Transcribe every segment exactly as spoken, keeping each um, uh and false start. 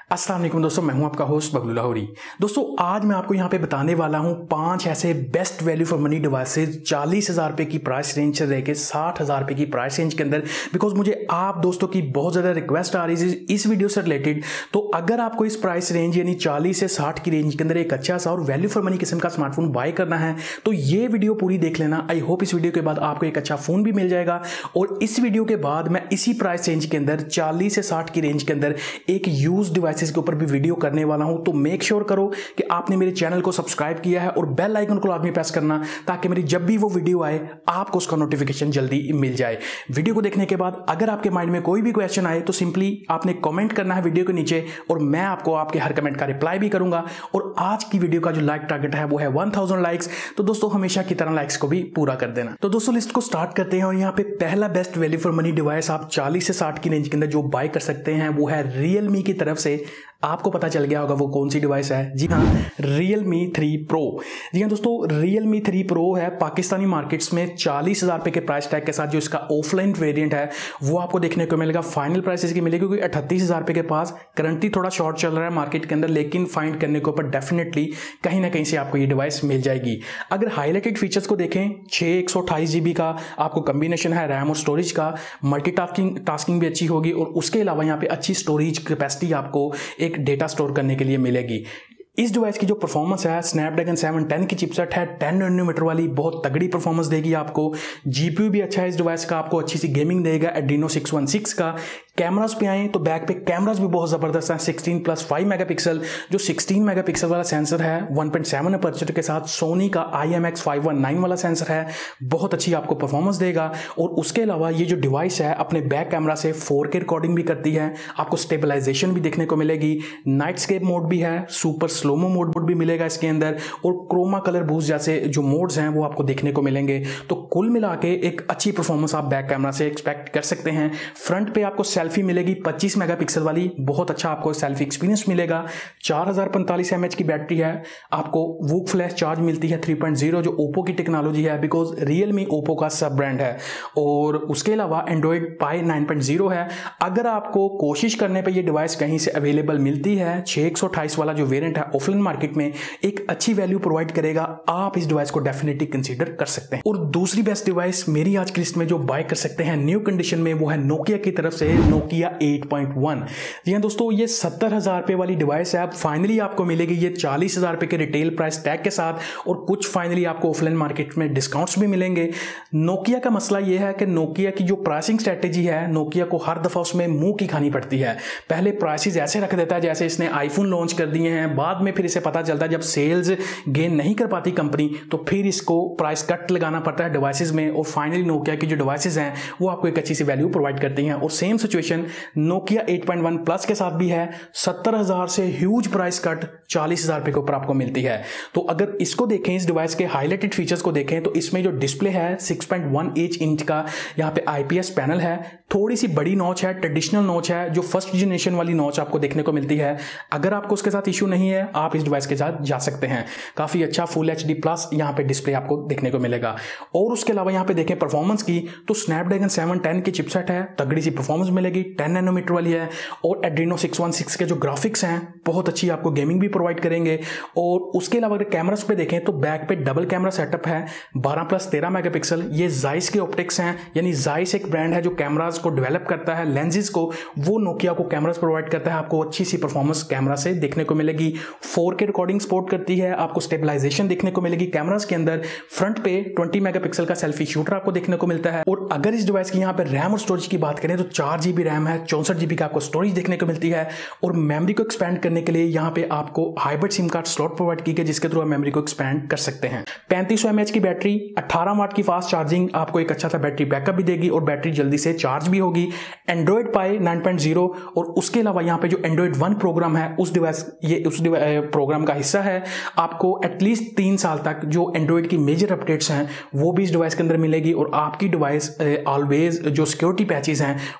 अस्सलाम वालेकुम दोस्तों, मैं हूं आपका होस्ट बबलू लाहौरी। दोस्तों आज मैं आपको यहां पे बताने वाला हूं पांच ऐसे best value for money devices चालीस हजार रुपए की प्राइस रेंज से लेके साठ हजार रुपए की प्राइस रेंज के अंदर। बिकॉज मुझे आप दोस्तों की बहुत ज्यादा रिक्वेस्ट आ रही है इस वीडियो से रिलेटेड। तो अगर आपको इस प्राइस रेंज यानी चालीस से साठ की रेंज के अंदर एक अच्छा सा और वैल्यू फॉर मनी किस्म का स्मार्टफोन बाय करना है तो ये वीडियो पूरी देख लेना। आई होप इस वीडियो के बाद आपको एक अच्छा फोन भी मिल जाएगा। और इस वीडियो के बाद मैं इसी प्राइस रेंज के अंदर चालीस से साठ की रेंज के अंदर एक यूज डिवाइसेस के ऊपर भी वीडियो करने वाला हूं। तो मेक श्योर करो कि आपने मेरे चैनल को सब्सक्राइब किया है और बेल आइकन को लाजमी प्रेस करना ताकि मेरी जब भी वो वीडियो आए आपको उसका नोटिफिकेशन जल्दी मिल जाए। वीडियो को देखने के बाद अगर आपके माइंड में कोई भी क्वेश्चन आए तो सिंपली आपने कमेंट करना है वीडियो के नीचे और मैं आपको आपके हर कमेंट का रिप्लाई भी करूंगा। और आज की वीडियो का जो लाइक टारगेट है वो है वन थाउजेंड लाइक्स। तो दोस्तों हमेशा की तरह लाइक्स को भी पूरा कर देना। तो दोस्तों लिस्ट को स्टार्ट करते हैं और यहाँ पे पहला best value for money device आप चालीस से साठ की रेंज के अंदर जो बाय कर सकते हैं वो है रियलमी की तरफ से। आपको पता चल गया होगा वो कौन सी डिवाइस है। जी हाँ, Realme थ्री Pro। जी हाँ दोस्तों, Realme थ्री Pro है पाकिस्तानी मार्केट्स में चालीस हजार रुपए के प्राइस टैग के साथ। जो इसका ऑफलाइन वेरिएंट है वो आपको देखने को मिलेगा। फाइनल प्राइस इसकी मिलेगी क्योंकि अट्ठतीस हजार रुपए के पास करंटली थोड़ा शॉर्ट चल रहा है मार्केट के अंदर, लेकिन फाइंड करने के ऊपर डेफिनेटली कहीं ना कहीं से आपको ये डिवाइस मिल जाएगी। अगर हाईलाइटेड फीचर्स को देखें, छह एक सौ अट्ठाईस जीबी का आपको कॉम्बिनेशन है रैम और स्टोरेज का। मल्टीटास्किंग टास्किंग भी अच्छी होगी और उसके अलावा यहाँ पे अच्छी स्टोरेज कैपेसिटी आपको एक डेटा स्टोर करने के लिए मिलेगी। इस डिवाइस की जो परफॉर्मेंस है स्नैपड्रैगन सेवन टेन की चिपसेट है, टेन नैनोमीटर वाली, बहुत तगड़ी परफॉर्मेंस देगी आपको। जीपीयू भी अच्छा है इस डिवाइस का, आपको अच्छी सी गेमिंग देगा एड्रीनो सिक्स वन सिक्स का। कैमरास पे आए तो बैक पे कैमरास भी बहुत जबरदस्त है, सिक्सटीन प्लस फाइव मेगापिक्सल। जो सिक्सटीन मेगापिक्सल वाला सेंसर है वन पॉइंट सेवन अपर्चर के साथ सोनी का I M X five one nine वाला सेंसर है, बहुत अच्छी आपको परफॉर्मेंस देगा। और उसके अलावा ये जो डिवाइस है अपने बैक कैमरा से फोर के रिकॉर्डिंग भी करती है, आपको स्टेबलाइजेशन भी देखने को मिलेगी, नाइटस्केप मोड भी है, सुपर स्लोमो मोड भी मिलेगा इसके अंदर और क्रोमा कलर बूस्ट जैसे जो मोड्स हैं वो आपको देखने को मिलेंगे। तो कुल मिला के एक अच्छी परफॉर्मेंस आप बैक कैमरा से एक्सपेक्ट कर सकते हैं। फ्रंट पे आपको सेल्फी मिलेगी पच्चीस मेगापिक्सल वाली, बहुत अच्छा आपको सेल्फी एक्सपीरियंस मिलेगा। चार हजार पैंतालीस एमएच की बैटरी है, आपको वूक फ्लैश चार्ज मिलती है थ्री पॉइंट ज़ीरो जो ओप्पो की टेक्नोलॉजी है, बिकॉज रियलमी ओप्पो का सब ब्रांड है। और उसके अलावा Android Pie nine point zero है। अगर आपको कोशिश करने पर यह डिवाइस कहीं से अवेलेबल मिलती है, छह एक सौ अट्ठाईस वाला जो वेरिएंट है ऑफलाइन मार्केट में एक अच्छी वैल्यू प्रोवाइड करेगा, आप इस डिवाइस को डेफिनेटली कंसीडर कर सकते हैं। और दूसरी बेस्ट डिवाइस मेरी आज की लिस्ट में जो बाय कर सकते हैं न्यू कंडीशन में वो है नोकिया की तरफ से नोकिया एट पॉइंट वन। जी हां दोस्तों, ये सत्तर हजार रुपए वाली डिवाइस है। अब फाइनली आपको मिलेगी ये चालीस हजार रुपए के रिटेल प्राइस टैग के साथ और कुछ फाइनली आपको ऑफलाइन मार्केट में डिस्काउंट्स भी मिलेंगे। नोकिया का मसला यह है कि नोकिया की जो प्राइसिंग स्ट्रेटेजी है, नोकिया को हर दफा उसमें मुंह की खानी पड़ती है। पहले प्राइसेस ऐसे रख देता है जैसे इसने आईफोन लॉन्च कर दिए हैं, बाद में फिर इसे पता चलता है जब सेल्स गेन नहीं कर पाती कंपनी तो फिर इसको प्राइस कट लगाना पड़ता है डिवाइसेस में। और फाइनली नोकिया की जो डिवाइसेस हैं वो आपको एक अच्छी सी वैल्यू प्रोवाइड करती हैं। और same situation Nokia eight point one plus के साथ भी है, सत्तर हजार से ह्यूज प्राइस कट चालीस हजार रुपए के ऊपर आपको मिलती है। तो अगर इसको देखें, इस डिवाइस के हाईलाइटेड फीचर्स को देखें तो इसमें जो डिस्प्ले है six point one eight inch का यहाँ पे आईपीएस पैनल है, थोड़ी सी बड़ी नॉच है, ट्रेडिशनल नॉच है, जो फर्स्ट जनरेशन वाली नॉच आपको देखने को मिलती है। अगर आपको उसके साथ इश्यू नहीं है आप इस डिवाइस के साथ जा सकते हैं। काफी अच्छा फुल एच डी प्लस यहाँ पे डिस्प्ले आपको देखने को मिलेगा। और उसके अलावा यहाँ पे देखें परफॉर्मेंस की तो स्नैपड्रैगन सेवन टेन की चिपसेट है, तगड़ी सी परफॉर्मेंस मिलेगी, टेन नैनोमीटर वाली है। और एड्रीनो सिक्स वन सिक्स के जो ग्राफिक्स हैं बहुत अच्छी आपको गेमिंग भी प्रोवाइड करेंगे। और उसके अलावा अगर कैमरास पे देखें तो बैक पे डबल कैमरा सेटअप है, बारह प्लस तेरह मेगापिक्सल। ये जाइस के ऑप्टिक्स हैं, यानी जाइस एक ब्रांड है जो कैमरास को डेवलप करता है, लेंसेज को, वो नोकिया को कैमरास प्रोवाइड करता है। आपको अच्छी सी परफॉर्मेंस कैमरा से देखने को मिलेगी, फोर के रिकॉर्डिंग सपोर्ट करती है, आपको स्टेबलाइजेशन देखने को मिलेगी कैमरास के अंदर। फ्रंट पे ट्वेंटी मेगापिक्सल का सेल्फी शूटर आपको देखने को मिलता है। और अगर इस डिवाइस की यहाँ पे रैम और स्टोरेज की बात करें तो चार जीबी रैम है, चौसठ जीबी का आपको स्टोरेज देखने को मिलती है। और मेमोरी को एक्सपैंड करने के लिए यहाँ पे आपको hybrid SIM card slot provide की गई जिसके थ्रू आप मेमोरी को एक्सपैंड कर सकते हैं। पैंतीस सौ एमएच की बैटरी, अठारह वाट की फास्ट चार्जिंग आपको एक अच्छा सा बैटरी बैकअप भी देगी और बैटरी जल्दी से चार्ज भी होगी। Android Pie nine point zero और उसके अलावा यहाँ पे जो एंड्रॉइड वन प्रोग्राम है उस डिवाइस ये उस प्रोग्राम का हिस्सा है। आपको एटलीस्ट तीन साल तक जो एंड्रॉइड की मेजर अपडेट्स हैं वो भी इस डिवाइस के अंदर मिलेगी और आपकी डिवाइस ऑलवेज जो सिक्योरिटी पैचेस हैं वो अपडेट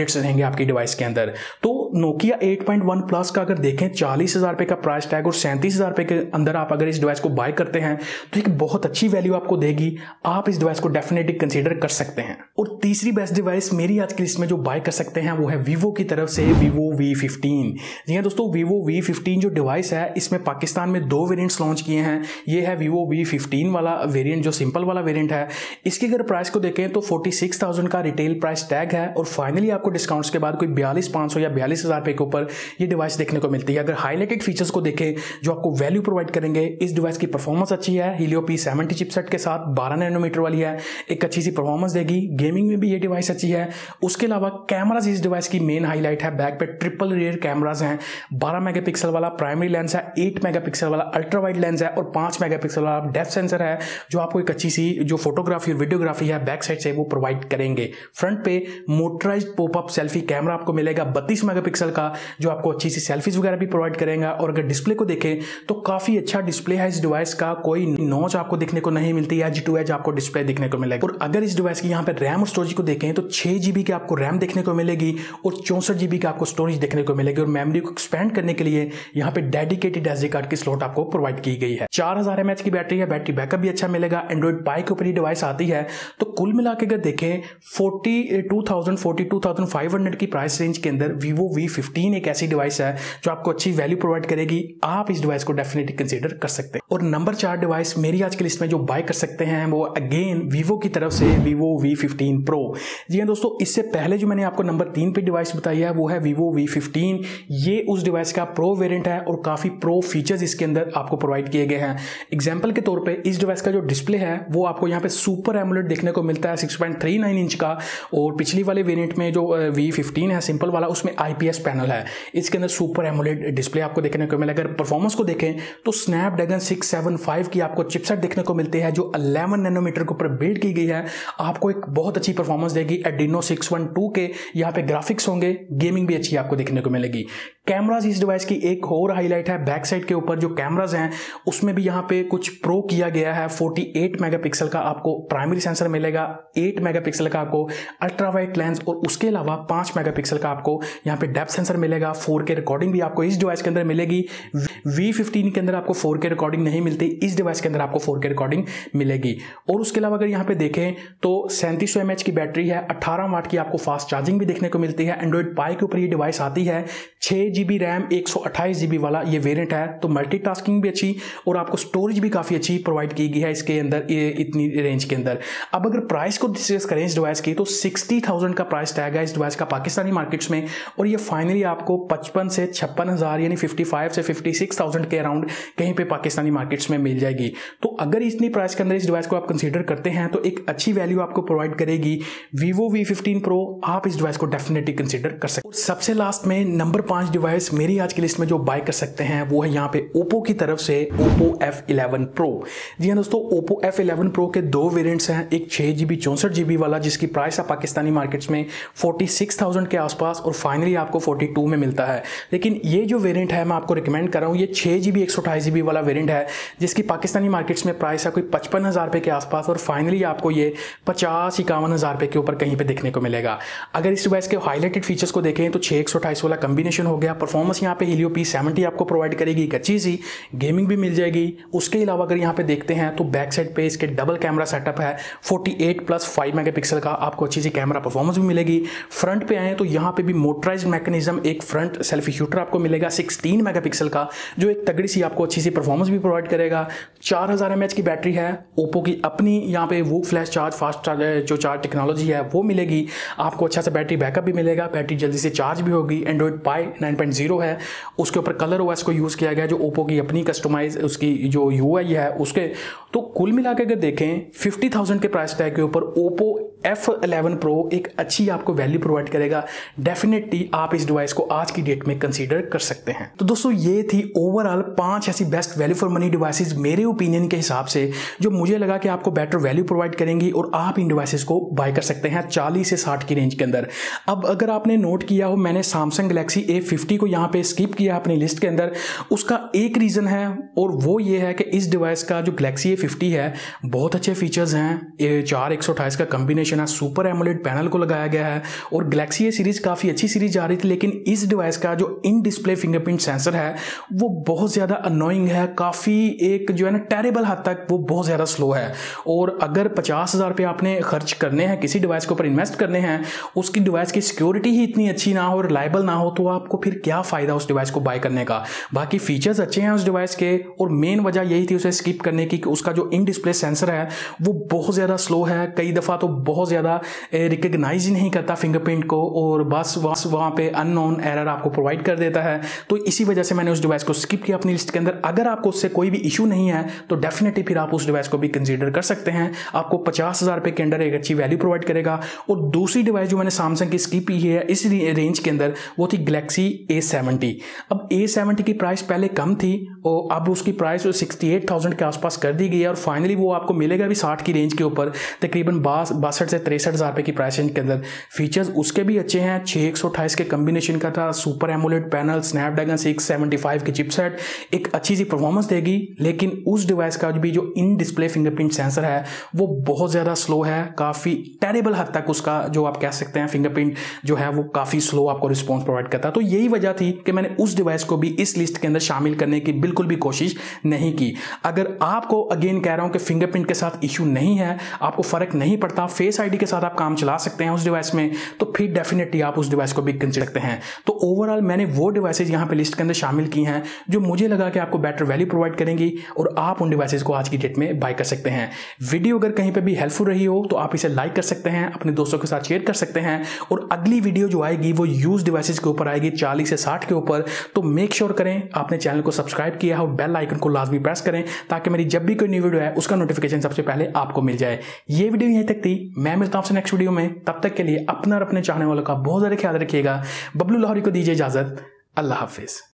गैजेट्स रहेंगे आपकी डिवाइस के अंदर। तो Nokia eight point one plus का अगर देखें चालीस हजार रुपए का प्राइस टैग और सैंतीस हजार रुपए के अंदर आप अगर इस डिवाइस को बाय करते हैं तो एक बहुत अच्छी वैल्यू आपको देगी। आप इस डिवाइस को डेफिनेटली कंसीडर कर सकते हैं। और तीसरी बेस्ट डिवाइस मेरी आज की लिस्ट में जो बाय कर सकते हैं वो है वीवो की तरफ से वीवो वी फिफ्टीन। जी हाँ दोस्तों, वीवो वी फिफ्टीन जो डिवाइस है इसमें पाकिस्तान में दो वेरिएंट्स लॉन्च किए हैं। ये है वीवो वी फिफ्टीन वाला वेरिएंट जो सिंपल वाला वेरिएंट है। इसकी अगर प्राइस को देखें तो फोर्टी सिक्स थाउजेंड का रिटेल प्राइस टैग है और फाइनली आपको डिस्काउंट्स के बाद कोई बयालीस पाँच सौ या बयालीस हजार रुपए के ऊपर ये डिवाइस देखने को मिलती है। अगर हाईलाइटेड फीचर्स को देखें जो आपको वैल्यू प्रोवाइड करेंगे, इस डिवाइस की परफॉर्मेंस अच्छी है, हीलियो पी सेवेंटी चिपसेट के साथ बारह नैनोमीटर वाली है, एक अच्छी सी परफॉर्मेंस देगी। गेमिंग में भी ये डिवाइस अच्छी है। उसके अलावा कैमराज इस डिवाइस की मेन हाईलाइट है। बैक पे ट्रिपल रियर कैमराज हैं, बारह मेगापिक्सल वाला प्राइमरी लेंस है, आठ मेगापिक्सल वाला अल्ट्रा वाइड लेंस है और पाँच मेगापिक्सल वाला डेप्थ सेंसर है जो आपको एक अच्छी सी जो फोटोग्राफी और वीडियोग्राफी है बैक साइड से वो प्रोवाइड करेंगे। फ्रंट पे मोटराइज्ड पॉपअप सेल्फी कैमरा आपको मिलेगा बत्तीस मेगापिक्सल का जो आपको अच्छी सी सेल्फीज वगैरह भी प्रोवाइड करेगा। और अगर डिस्प्ले को देखें तो काफी अच्छा डिस्प्ले है इस डिवाइस का, कोई नॉच आपको देखने को नहीं मिलती, एज टू एज आपको डिस्प्ले देखने को मिलेगा। और अगर इस डिवाइस की यहाँ पे रैम और स्टोरेज को देखें तो छह जीबी की आपको रैम देखने को मिलेगी और चौसठ जीबी की आपको स्टोरेज देखने को मिलेगी। और मेमोरी को एक्सपेंड करने के लिए यहाँ पे डेडिकेटेड एसडी कार्ड की स्लॉट आपको प्रोवाइड की गई है। चार हजार एमएच की बैटरी है, बैटरी बैकअप भी अच्छा मिलेगा। एंड्रॉइड पाई के ऊपर ये डिवाइस आती है। तो कुल मिला के अगर देखें forty two thousand forty two thousand five hundred की प्राइस रेंज के अंदर वीवो वी फिफ्टीन एक ऐसी डिवाइस है जो आपको अच्छी वैल्यू प्रोवाइड करेगी। आप इस डिवाइस को डेफिनेटली कंसीडर कर सकते हैं। और नंबर चार डिवाइस मेरी आज की लिस्ट में जो बाय कर सकते हैं वो अगेन वीवो की तरफ से वीवो वी फिफ्टीन प्रो। जी हाँ दोस्तों, इससे पहले जो मैंने आपको नंबर तीन पे डिवाइस बताई है वो है वीवो वी फिफ्टीन। ये उस डिवाइस का प्रो वेरिएंट है और काफी प्रो फीचर्स इसके अंदर आपको प्रोवाइड किए गए हैं। एग्जांपल के तौर पे इस डिवाइस का जो डिस्प्ले है वो आपको यहाँ पे सुपर एमोलेड देखने को मिलता है six point three nine inch का। और पिछली वाले वेरिएंट में जो वी फिफ्टीन है सिंपल वाला उसमें आईपीएस पैनल है, इसके अंदर सुपर एमोलेड डिस्प्ले आपको देखने को मिलेगा। अगर परफॉर्मेंस को देखें तो स्नैपड्रैगन सिक्स सेवन फाइव की आपको चिपसेट देखने को मिलती है जो इलेवन नैनोमीटर के ऊपर बिल्ड की गई है। आपको एक बहुत अच्छी परफॉर्मेंस देगी। एडिनो सिक्स वन टू के यहाँ पे ग्राफिक्स होंगे, गेमिंग भी अच्छी आपको देखने को मिलेगी। कैमराज इस डिवाइस की एक और हाईलाइट है, बैक साइड के ऊपर जो कैमराज हैं उसमें भी यहाँ पे कुछ प्रो किया गया है। अड़तालीस मेगापिक्सल का आपको प्राइमरी सेंसर मिलेगा, आठ मेगापिक्सल का आपको अल्ट्रा वाइड लेंस और उसके अलावा पाँच मेगापिक्सल का आपको यहाँ पे डेप्थ सेंसर मिलेगा। फोर के रिकॉर्डिंग भी आपको इस डिवाइस के अंदर मिलेगी। वी फिफ्टीन के अंदर आपको फोर के रिकॉर्डिंग नहीं मिलती, इस डिवाइस के अंदर आपको फोर के रिकॉर्डिंग मिलेगी। और उसके अलावा अगर यहाँ पे देखें तो सैंतीस सौ एमएच की बैटरी है, अठारह वाट की आपको फास्ट चार्जिंग भी देखने को मिलती है। एंड्रॉइड पाई के ऊपर ये डिवाइस आती है। छह जीबी रैम एक सौ अट्ठाईस जीबी वाला ये वेरिएंट है। तो मल्टीटास्किंग भी अच्छी और आपको स्टोरेज भी काफी अच्छी प्रोवाइड की गई है इसके अंदर इतनी रेंज के अंदर। अब अगर प्राइस को डिस्कस करें इस डिवाइस की तो सिक्सटी थाउजेंड का प्राइस टैग है इस डिवाइस का पाकिस्तानी मार्केट्स में। और ये फाइनली आपको पचपन से छप्पन हजार यानी फिफ्टी फाइव से फिफ्टी सिक्स थाउजेंड के अराउंड कहीं पे पाकिस्तानी मार्केट्स में मिल जाएगी। तो अगर इतनी प्राइस के अंदर इस डिवाइस को आप कंसीडर करते हैं तो एक अच्छी वैल्यू आपको प्रोवाइड करेगी वीवो वी फिफ्टीन प्रो। आप इस डिवाइस को डेफिनेटली कंसीडर कर सकते हैं। सबसे लास्ट में नंबर पांच डिवाइस मेरी आज की लिस्ट में जो बाय कर सकते हैं वो है यहाँ पे ओप्पो की तरफ से ओप्पो एफ इलेवन प्रो। जी हाँ दोस्तों, ओप्पो एफ इलेवन प्रो के दो वेरिएंट्स हैं, एक छह जीबी चौसठ जीबी वाला जिसकी प्राइस है पाकिस्तानी मार्केट्स में फोर्टी सिक्स थाउजेंड के आसपास और फाइनली आपको फोर्टी टू में मिलता है। लेकिन ये जो वेरिएंट है मैं आपको रिकमेंड कर रहा हूँ, ये छह जीबी एक सौ अट्ठाईस जीबी वाला वेरिएंट है जिसकी पाकिस्तानी मार्केट्स में प्राइस है कोई पचपन हजार रुपए के आसपास और फाइनली आपको ये पचास इक्यावन हजार रुपए के ऊपर कहीं पे देखने को मिलेगा। अगर इस डिवाइस के हाईलाइटेड फीचर्स को देखें तो छह एक सौ अट्ठाईस वाला कॉम्बिनेशन हो गया। परफॉर्मेंस यहाँ पे हीलियो पी सेवेंटी आपको प्रोवाइड करेगी, एक अच्छी सी गेमिंग भी मिल जाएगी। उसके अलावा अगर यहाँ पे देखते हैं तो बैक साइड पे इसके डबल कैमरा सेटअप है, अड़तालीस प्लस फाइव मेगापिक्सल का आपको अच्छी सी कैमरा परफॉर्मेंस भी मिलेगी। फ्रंट पे आए तो यहाँ पे भी मोटराइज्ड मैकेनिज्म एक फ्रंट सेल्फी शूटर आपको मिलेगा सोलह मेगापिक्सल का जो एक तगड़ी सी आपको अच्छी सी परफॉर्मेंस भी प्रोवाइड करेगा। चार हजार एमएच की बैटरी है, ओप्पो की अपनी यहाँ पे वो फ्लैश चार्ज फास्ट चार्ज जो चार्ज टेक्नोलॉजी है वो मिलेगी। आपको अच्छा सा बैटरी बैकअप भी मिलेगा, बैटरी जल्दी से चार्ज भी होगी। Android Pie nine point zero है, उसके ऊपर कलर ओएस को यूज़ किया गया जो ओप्पो की अपनी कस्टमाइज उसकी जो यूआई है उसके। तो कुल मिला के अगर देखें फिफ्टी थाउजेंड के प्राइस टैग के ऊपर ओप्पो एफ इलेवन प्रो एक अच्छी आपको वैल्यू प्रोवाइड करेगा। डेफिनेटली आप इस डिवाइस को आज की डेट में कंसीडर कर सकते हैं। तो दोस्तों ये थी ओवरऑल पांच ऐसी best value for money devices मेरे ओपिनियन के हिसाब से जो मुझे लगा कि आपको बेटर वैल्यू प्रोवाइड करेंगी और आप इन डिवाइसेस को बाय कर सकते हैं चालीस से साठ की रेंज के अंदर। अब अगर आपने नोट किया हो, मैंने सैमसंग गैलेक्सी ए फिफ्टी को यहाँ पे स्किप किया अपनी लिस्ट के अंदर। उसका एक रीजन है और वो ये है कि इस डिवाइस का जो गैलेक्सी ए फिफ्टी है बहुत अच्छे फीचर्स हैं। चार एक सौ अट्ठाईस का कॉम्बिनेशन है, सुपर एमोलेड पैनल को लगाया गया है और गैलेक्सी ए सीरीज काफी अच्छी सीरीज आ रही थी, लेकिन इस डिवाइस का जो इन डिस्प्ले फिंगरप्रिंट सेंसर है वो बहुत ज्यादा अनोइंग है, काफी एक जो है ना टेरेबल हद तक वो बहुत ज्यादा स्लो है। और अगर पचास हजार रुपये आपने खर्च करने हैं किसी डिवाइस के ऊपर इन्वेस्ट करने हैं, उसकी डिवाइस की सिक्योरिटी ही इतनी अच्छी ना हो, रिलायबल ना हो, तो आपको फिर क्या फायदा उस डिवाइस को बाय करने का। बाकी फीचर्स अच्छे हैं उस डिवाइस के और मेन वजह यही थी उसे स्किप करने की कि उसका जो इन डिस्प्ले सेंसर है वो बहुत ज्यादा स्लो है, कई दफा तो बहुत ज्यादा रिकॉग्नाइज ही नहीं करता फिंगरप्रिंट को और बस वहां पे अननोन एरर आपको प्रोवाइड कर देता है। तो इसी वजह से मैंने उस डिवाइस को स्किप किया अपनी लिस्ट के अंदर। अगर आपको उससे कोई भी इशू नहीं है तो डेफिनेटली फिर आप उस डिवाइस को भी कंसीडर कर सकते हैं। आपको पचास हजार रुपए के अंदर एक अच्छी वैल्यू प्रोवाइड करेगा। और दूसरी डिवाइस जो मैंने सैमसंग की स्किप की है इस रेंज के अंदर वो थी गैलेक्सी ए सेवेंटी। अब ए सेवेंटी की प्राइस पहले कम थी और अब उसकी प्राइस सिक्सटी एट थाउजेंड के आसपास कर दी गई है और फाइनली वो आपको मिलेगा भी साठ की रेंज के ऊपर, तकरीबन बासठ से तिरसठ हजार रुपए की प्राइस रेंज के अंदर। फीचर्स उसके भी अच्छे हैं, छह एक सौ अट्ठाईस के कॉम्बिनेशन का था, super AMOLED panel, Snapdragon six seventy five की चिपसेट, एक अच्छी सी परफॉर्मेंस देगी। लेकिन उस डिवाइस का भी जो इन डिस्प्ले फिंगरप्रिंट सेंसर है वो बहुत ज्यादा स्लो है, काफी टेरेबल हद तक उसका जो आप कह सकते हैं फिंगरप्रिंट जो है वो काफी स्लो आपको रिस्पॉन्स प्रोवाइड करता है। तो यही वजह थी कि मैंने उस डिवाइस को भी इस लिस्ट के अंदर शामिल करने की बिल्कुल भी कोशिश नहीं की। अगर आपको अगेन कह रहा हूं कि फिंगरप्रिंट के साथ इशू नहीं है, आपको फर्क नहीं पड़ता, फेस आईडी के साथ आप काम चला सकते हैं उस डिवाइस में, तो फिर डेफिनेटली आप उस डिवाइस को भी कंसीडर सकते हैं। तो ओवरऑल मैंने वो डिवाइसेज यहां पे लिस्ट के अंदर शामिल की हैं जो मुझे लगा कि आपको बेटर वैल्यू प्रोवाइड करेंगी और आप उन डिवाइसेज को आज की डेट में बाय कर सकते हैं। वीडियो अगर कहीं पे भी हेल्पफुल रही हो तो आप इसे लाइक कर सकते हैं, अपने दोस्तों के साथ शेयर कर सकते हैं और अगली वीडियो जो आएगी वो यूज डिवाइसेज के ऊपर आएगी, चालीस से साठ के ऊपर। तो मेक श्योर करें आपने चैनल को सब्सक्राइब किया है और बेल आइकन को लाजमी प्रेस करें ताकि मेरी जब भी कोई न्यू वीडियो है उसका नोटिफिकेशन सबसे पहले आपको मिल जाए। ये वीडियो यहीं तक थी, मैं मिलता हूं आपसे नेक्स्ट वीडियो में। तब तक के लिए अपना और अपने चाहने वालों का बहुत ज्यादा ख्याल रखिएगा। बबलू लाहौरी को दीजिए इजाजत। अल्लाह हाफिज।